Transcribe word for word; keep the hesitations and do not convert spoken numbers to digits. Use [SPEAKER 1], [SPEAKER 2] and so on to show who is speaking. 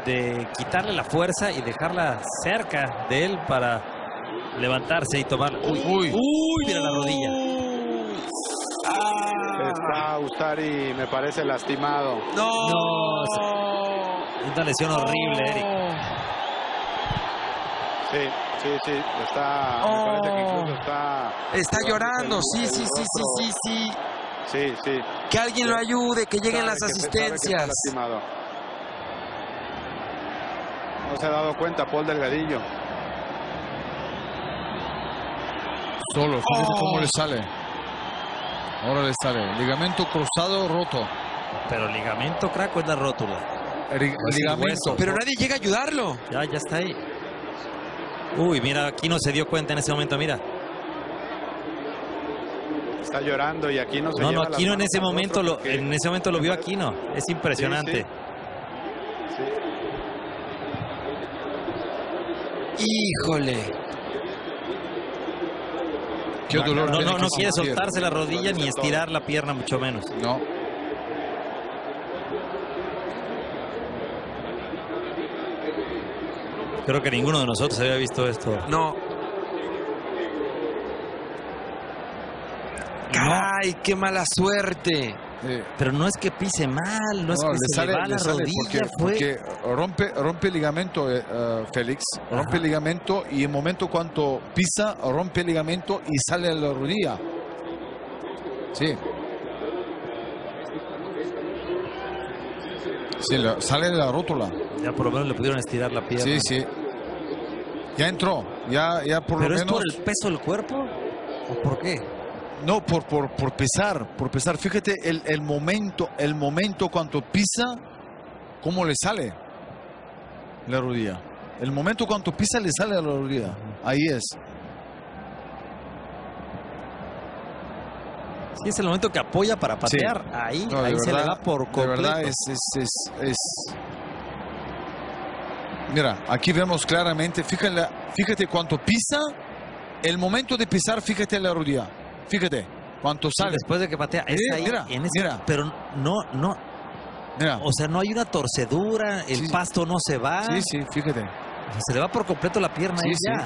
[SPEAKER 1] de quitarle la fuerza y dejarla cerca de él para levantarse y tomar. Uy, uy, uy, mira la rodilla.
[SPEAKER 2] Ah. Está Ustari, me parece lastimado.
[SPEAKER 1] No, no, una lesión horrible, Eric.
[SPEAKER 2] Sí, sí, sí, está,
[SPEAKER 3] oh.
[SPEAKER 2] me parece que incluso está...
[SPEAKER 3] Está llorando, sí, sí, sí, sí, sí, sí.
[SPEAKER 2] Sí, sí.
[SPEAKER 3] Que alguien
[SPEAKER 2] sí.
[SPEAKER 3] lo ayude, que lleguen
[SPEAKER 2] sabe
[SPEAKER 3] las
[SPEAKER 2] que,
[SPEAKER 3] asistencias.
[SPEAKER 2] Sabe que está no se ha dado cuenta Paul Delgadillo.
[SPEAKER 4] Solo, fíjate
[SPEAKER 3] oh.
[SPEAKER 4] cómo le sale. Ahora le sale. Ligamento cruzado roto.
[SPEAKER 1] Pero ligamento, crack, o es la rótula.
[SPEAKER 4] El, ligamento.
[SPEAKER 3] Pero nadie llega a ayudarlo.
[SPEAKER 1] Ya, ya está ahí. Uy, mira, aquí no se dio cuenta en ese momento, mira.
[SPEAKER 2] Está llorando y aquí no se
[SPEAKER 1] No, no,
[SPEAKER 2] lleva
[SPEAKER 1] Aquino
[SPEAKER 2] las
[SPEAKER 1] en ese
[SPEAKER 2] manos al
[SPEAKER 1] momento lo,
[SPEAKER 2] porque...
[SPEAKER 1] en ese momento lo vio Aquino. Es impresionante.
[SPEAKER 2] Sí, sí.
[SPEAKER 3] Híjole.
[SPEAKER 4] Qué dolor.
[SPEAKER 1] No, no, no quiere
[SPEAKER 4] sentir.
[SPEAKER 1] soltarse la rodilla ni estirar la pierna, mucho menos.
[SPEAKER 4] No.
[SPEAKER 1] Creo que ninguno de nosotros había visto esto.
[SPEAKER 3] No. ¡Ay, qué mala suerte!
[SPEAKER 4] Sí.
[SPEAKER 1] Pero no es que pise mal, no es
[SPEAKER 4] No,
[SPEAKER 1] que
[SPEAKER 4] le
[SPEAKER 1] se
[SPEAKER 4] sale,
[SPEAKER 1] le va
[SPEAKER 4] le
[SPEAKER 1] la
[SPEAKER 4] sale
[SPEAKER 1] rodilla.
[SPEAKER 4] porque,
[SPEAKER 1] fue...
[SPEAKER 4] porque rompe, rompe el ligamento, eh, uh, Félix. Rompe
[SPEAKER 1] Ajá.
[SPEAKER 4] el ligamento y en el momento cuando pisa, rompe el ligamento y sale a la rodilla. Sí. Sí, la, sale de la rótula.
[SPEAKER 1] Ya por lo menos le pudieron estirar la pierna.
[SPEAKER 4] Sí, sí. Ya entró. Ya, ya por
[SPEAKER 1] ¿Pero
[SPEAKER 4] lo
[SPEAKER 1] es
[SPEAKER 4] menos.
[SPEAKER 1] por el peso del cuerpo? ¿O por qué?
[SPEAKER 4] No, por, por, por pesar, por pesar. Fíjate el, el momento, el momento cuando pisa, cómo le sale la rodilla. El momento cuando pisa le sale a la rodilla. Ahí es.
[SPEAKER 1] Sí, es el momento que apoya para patear.
[SPEAKER 4] Sí.
[SPEAKER 1] Ahí,
[SPEAKER 4] No,
[SPEAKER 1] ahí
[SPEAKER 4] de
[SPEAKER 1] se
[SPEAKER 4] verdad,
[SPEAKER 1] le va por completo.
[SPEAKER 4] De verdad es, es, es, es... Mira, aquí vemos claramente, fíjate, fíjate cuánto pisa, el momento de pisar, fíjate la rodilla. Fíjate, cuánto sale.
[SPEAKER 1] Después de que patea, es
[SPEAKER 4] Mira,
[SPEAKER 1] ahí,
[SPEAKER 4] mira,
[SPEAKER 1] en ese,
[SPEAKER 4] mira.
[SPEAKER 1] pero no, no,
[SPEAKER 4] Mira.
[SPEAKER 1] o sea, no hay una torcedura, el
[SPEAKER 4] Sí.
[SPEAKER 1] pasto no se va.
[SPEAKER 4] Sí, sí, fíjate.
[SPEAKER 1] O sea, se le va por completo la pierna
[SPEAKER 4] Sí,
[SPEAKER 1] y
[SPEAKER 4] sí.
[SPEAKER 1] ya.